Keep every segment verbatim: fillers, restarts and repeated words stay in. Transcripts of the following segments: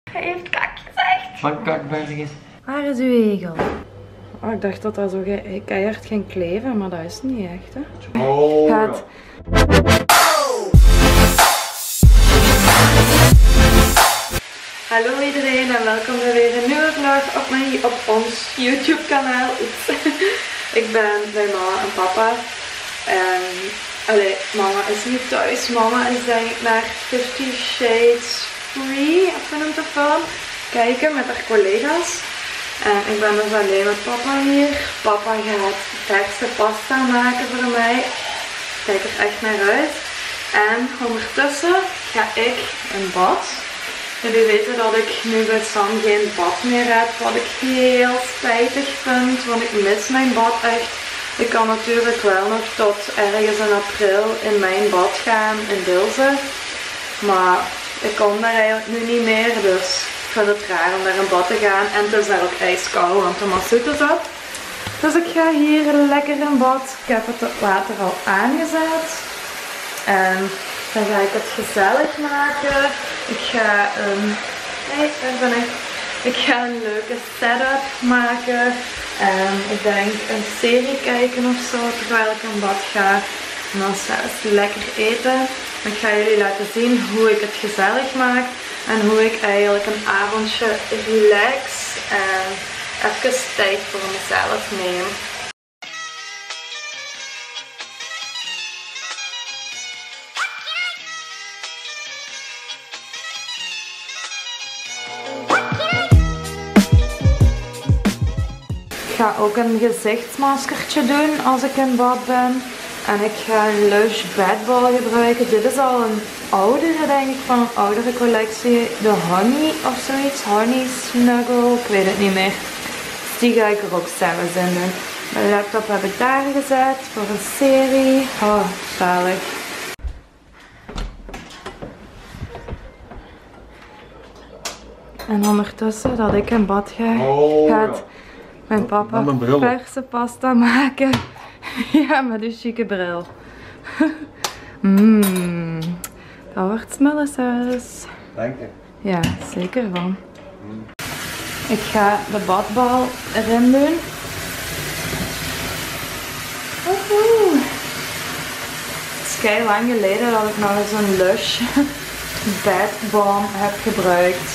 Hij heeft kak gezegd. Wat kakbergjes? Waar is uw egel? Oh, ik dacht dat dat zo ge keihard ging kleven, maar dat is niet echt, hè. Oh, Gaat... Hallo iedereen en welkom bij weer een nieuwe vlog op, mijn, op ons YouTube kanaal. Ik ben bij mama en papa. En, allee, mama is niet thuis. Mama is denk ik naar Fifty Shades Free, of hoe noemt de film, kijken met haar collega's. En ik ben dus alleen met papa hier. Papa gaat verse pasta maken voor mij. Ik kijk er echt naar uit. En ondertussen ga ik in bad. Jullie weten dat ik nu bij Sam geen bad meer heb, wat ik heel spijtig vind, want ik mis mijn bad echt. Ik kan natuurlijk wel nog tot ergens in april in mijn bad gaan in Bilze, maar ik kom daar eigenlijk nu niet meer, dus ik vind het raar om naar een bad te gaan en het is daar ook ijskoud, want de massoet is op. Dus ik ga hier lekker in bad. Ik heb het water al aangezet en dan ga ik het gezellig maken. Ik ga een, hey, daar ben ik. Ik ga een leuke setup maken. En ik denk een serie kijken of zo terwijl ik in bad ga. En dan zelfs lekker eten. Ik ga jullie laten zien hoe ik het gezellig maak. En hoe ik eigenlijk een avondje relax en even tijd voor mezelf neem. Ik ga ook een gezichtsmaskertje doen als ik in bad ben. En ik ga een Lush bedball gebruiken. Dit is al een oudere, denk ik, van een oudere collectie. De Honey of zoiets. Honey Snuggle, ik weet het niet meer. Dus die ga ik er ook zelfs in doen. Mijn laptop heb ik daar gezet voor een serie. Oh, zalig. En ondertussen dat ik in bad ga, oh, gaat ja. mijn papa verse pasta maken. Ja, met een chique bril. Mmm, dat wordt smullensaus. Dank je. Ja, zeker van. Mm. Ik ga de badbal erin doen. Woehoe. Het is kei lang geleden dat ik nog eens een Lush Bed Balm heb gebruikt.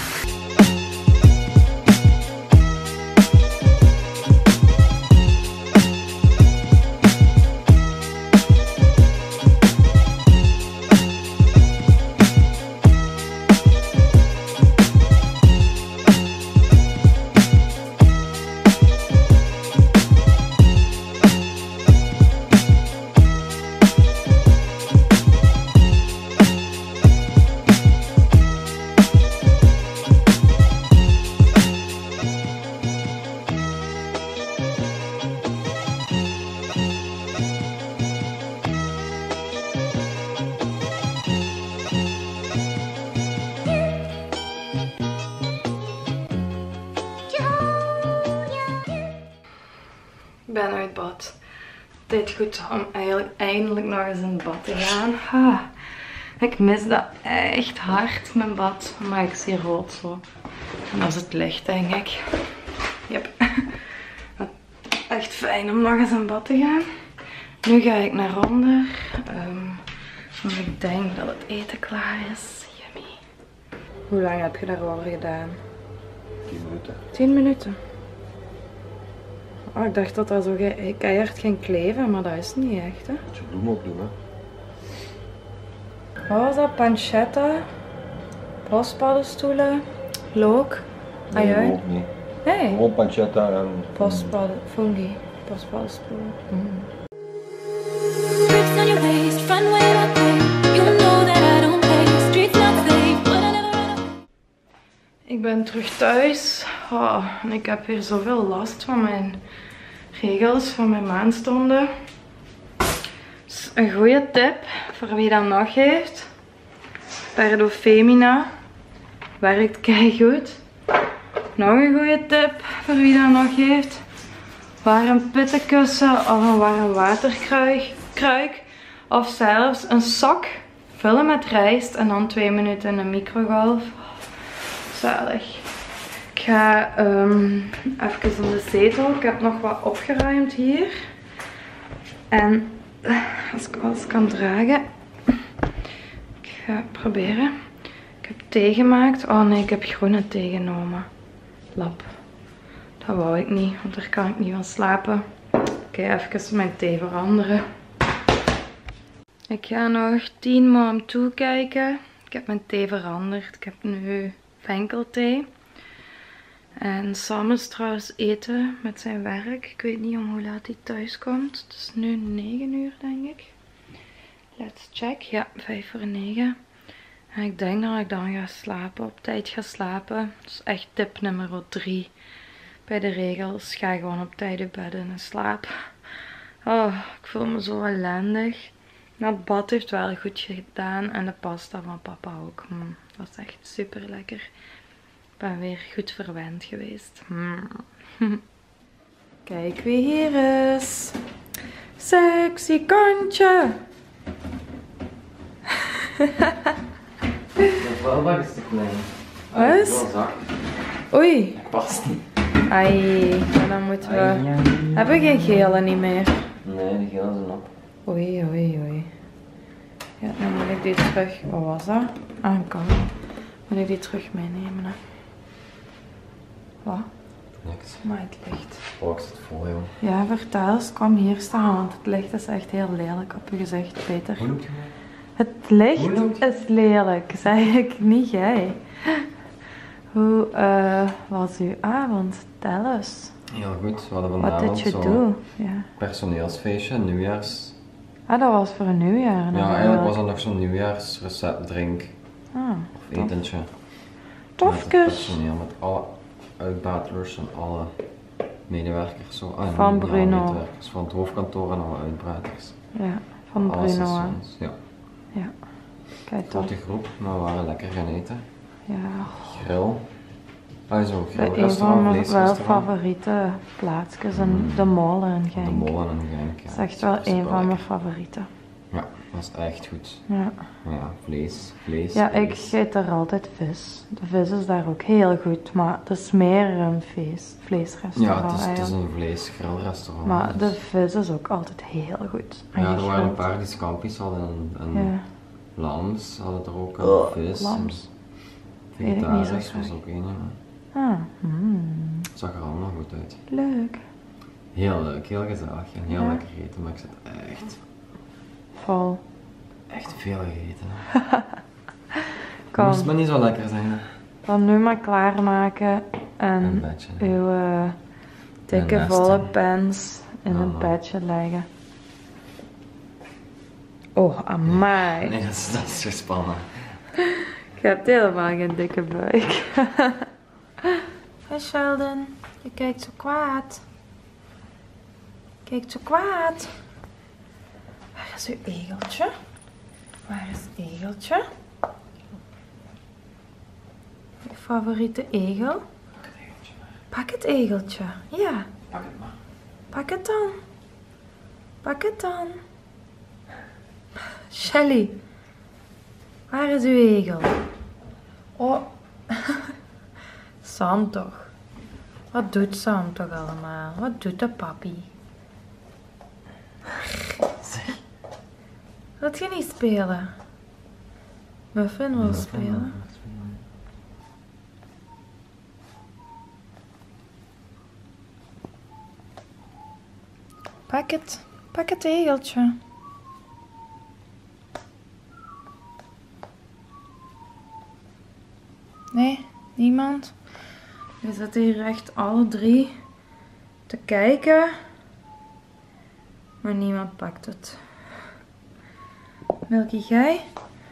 Ik ben uit bad. Dit goed om eigenlijk eindelijk nog eens in bad te gaan. Ah, ik mis dat echt hard, mijn bad. Maar ik zie rood zo. En dat is het licht, denk ik. Yep. Echt fijn om nog eens in bad te gaan. Nu ga ik naar onder. Um, want ik denk dat het eten klaar is. Yummy. Hoe lang heb je daarover gedaan? tien minuten. tien minuten. Oh, ik dacht dat dat zo ge keihard ging kleven, maar dat is niet echt, hè. Moet je bloem ook doen, hè. Wat was dat? Pancetta, bospaddenstoelen, look, Nee, ajuin. ook niet. Nee, Gewoon pancetta en... bospadden, fungi, bospaddenstoelen. Mm. Ik ben terug thuis. Oh, en ik heb weer zoveel last van mijn regels, van mijn maandstonden. Dus een goede tip voor wie dat nog heeft. Perdofemina werkt keigoed. Nog een goede tip voor wie dat nog heeft. Warm pittenkussen of een warm waterkruik. Of zelfs een sok vullen met rijst en dan twee minuten in een microgolf. zalig. Ik ga um, even in de zetel. Ik heb nog wat opgeruimd hier. En als ik alles kan dragen. Ik ga proberen. Ik heb thee gemaakt. Oh nee, ik heb groene thee genomen. Lap. Dat wou ik niet, want daar kan ik niet van slapen. Oké, okay, even mijn thee veranderen. Ik ga nog tien maal toekijken. Ik heb mijn thee veranderd. Ik heb nu venkelthee. En Sam is trouwens eten met zijn werk. Ik weet niet om hoe laat hij thuis komt. Het is nu negen uur denk ik. Let's check. Ja, vijf voor negen. En ik denk dat ik dan ga slapen. Op tijd ga slapen. Dat is echt tip nummer drie. Bij de regels. Ga gewoon op tijd op bed en slaap. Oh, ik voel me zo ellendig. Maar het bad heeft wel goed gedaan. En de pasta van papa ook. Mm, dat was echt super lekker. Ik ben weer goed verwend geweest. Mm. Kijk wie hier is. Sexy kantje. De vuilbak is te klein. Wat is? Wel zacht. Oei. Dat past niet. Ai, maar dan moeten we... Hebben we geen gele niet meer? Nee, de gele zijn op. Oei, oei, oei. Ja, dan moet ik die terug... Wat was dat? Ah, een kan. Moet ik die terug meenemen, hè? Wat? Niks. Maar het licht. Oh, ik zit vol, joh. Ja, vertel eens. Kom hier staan, want het licht is echt heel lelijk op je gezicht, Peter. Hoe noemt je mij? Het licht Hoe noemt je? is lelijk, zei ik, niet jij. Hoe uh, was uw avond? Tel eens. Heel goed. We hadden Wat vanavond did you zo'n do? Ja. personeelsfeestje, nieuwjaars. Ah, dat was voor een nieuwjaar. Ja, eigenlijk was dat nog zo'n nieuwjaarsreceptdrink. Ah, Of etentje. Met het tofkes. personeel, met alle uitbaters en alle medewerkers. Zo. Ah, Van niet alle Bruno. medewerkers, van het hoofdkantoor en alle uitbaters. Ja, van Alle Bruno. hè. stations, ja. Ja. Kijk toch. Grote groep, maar we waren lekker gaan eten. Ja. Grill. Ah, zo, Een van grillrestaurant, mijn wel vleesrestaurant. favoriete plaatsjes in de molen in De Genk. molen en Genk. Dat is echt wel een van mijn favorieten. Ja, dat is echt goed. Ja. Maar ja, vlees, vlees, Ja, ik vlees. eet daar altijd vis. De vis is daar ook heel goed, maar het is meer een feest, Ja, vleesrestaurant het is, het is eigenlijk. een vleesgrillrestaurant. Maar de dus- vis is ook altijd heel goed. En Ja, er waren een gegrild. paar die scampi's hadden en, en Ja, lams hadden er ook, en Oh, vis. lams. En Weet ik niet zo vegetarisch was graag. ook een. Ja. Ah, hmm, Het zag er allemaal goed uit. leuk. Heel leuk, heel gezellig en heel Ja. lekker gegeten, maar ik zit echt, Vol. echt veel gegeten. hè. Kom, Moest maar niet zo lekker zijn. Hè. dan nu maar klaarmaken Een en bedje. hè. uw eh, dikke En volle nesten. pens in Ja, een man. bedje leggen. Oh, amai. Nee, dat is, dat is gespannen. Je hebt helemaal geen dikke buik. Hey Sheldon, je kijkt zo kwaad. Je kijkt zo kwaad. Waar is uw egeltje? Waar is het egeltje? Je favoriete egel? Pak het egeltje. Ja, Pak het maar. pak het dan. Pak het dan. Shelly, waar is uw egel? Oh, Sam toch. Wat doet Sam toch allemaal? Wat doet de papi? Wilt je niet spelen? Muffin wil spelen. Pak het. Pak het egeltje. Nee, niemand. We zitten hier echt alle drie te kijken. Maar niemand pakt het. Milky, jij?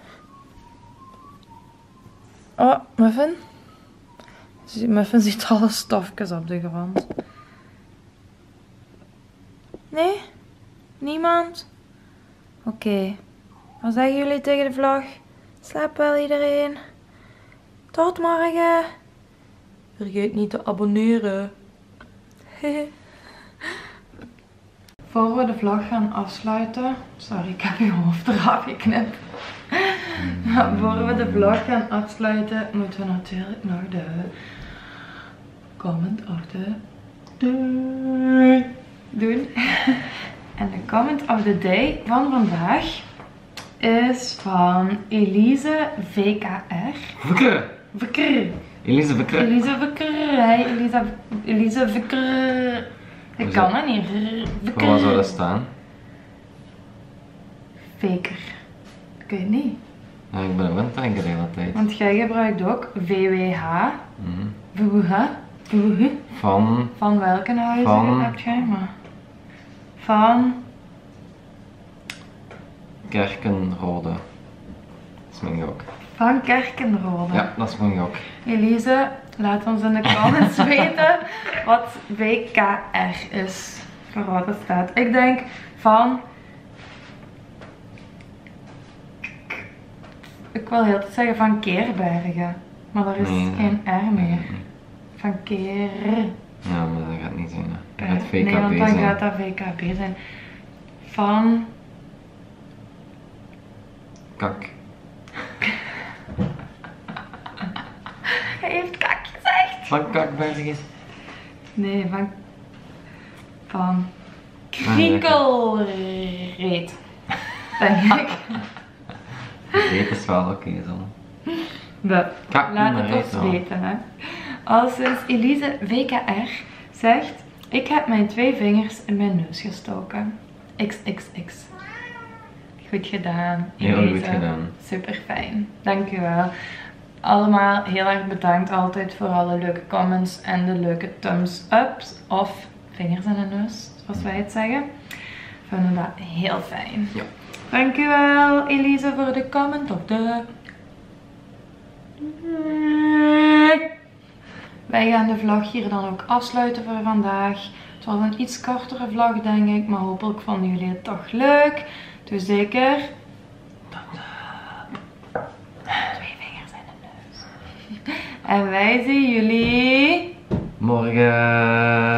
Oh, Muffin. Muffin ziet alle stofjes op de grond. Nee? Niemand? Oké. Okay. Wat zeggen jullie tegen de vlog? Slaap wel iedereen? Tot morgen. Vergeet niet te abonneren. Voor we de vlog gaan afsluiten. Sorry, ik heb je hoofd eraf geknipt. Maar voor we de vlog gaan afsluiten, moeten we natuurlijk nog de comment of the day doen. En de comment of the day van vandaag is van Elise V K R. Vikker! Vikker. Elise Vikker. Elise Vikker. Hey, Elise, Elise Vikker. Ik kan dat niet. Voor wat zou dat staan? Faker. Ik weet niet. Ja, ik ben ook aan het denken de hele tijd. Want jij gebruikt ook V W H. Mm. V W H. V W H. Van. Van welke huizen Van. heb jij maar? Van. Kerkenrode. Dat is mijn gok. Van Kerkenrode. Ja, dat is mijn gok. Elise, laat ons in de comments weten wat V K R is. Voor wat het staat. Ik denk van. Ik wil heel te zeggen van Keerbergen. Maar daar is Nee, geen R meer. Nee. Van Keer. Ja, maar dat gaat niet zijn. Hè. Dat gaat V K B Nee, want dan zijn. gaat dat V K B zijn. Van. Kak. Hij heeft kak gezegd. Van Kakbergen. Nee, van. Van. Kriekelreet. Denk ik. Dit is wel oké zo. We. Kak Laat maar het reet ons wel. weten, hè. Als sinds Elise V K R zegt: ik heb mijn twee vingers in mijn neus gestoken. X X X. Goed gedaan. Heel Elise. goed gedaan. Super fijn. Dankjewel. Allemaal heel erg bedankt altijd voor alle leuke comments en de leuke thumbs ups of vingers in de neus, zoals wij het zeggen. We vinden dat heel fijn. Ja. Dankjewel Elise voor de comment op de... Wij gaan de vlog hier dan ook afsluiten voor vandaag. Het was een iets kortere vlog denk ik, maar hopelijk vonden jullie het toch leuk. Dus zeker... Twee vingers in de neus. En wij zien jullie... Morgen.